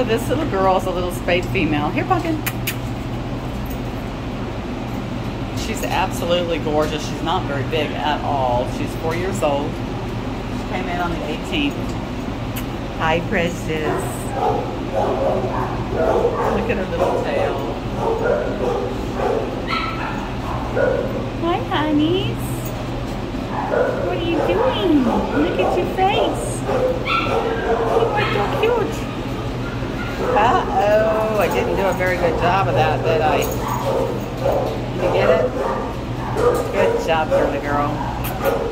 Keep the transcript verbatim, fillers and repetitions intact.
So this little girl is a little spayed female. Here, Pumpkin. She's absolutely gorgeous. She's not very big at all. She's four years old. She came in on the eighteenth. Hi, Precious. Look at her little tail. Hi, honeys. What are you doing? Look at your face. You are so cute. Uh-oh, I didn't do a very good job of that, did I? Did you get it? Good job, girly girl.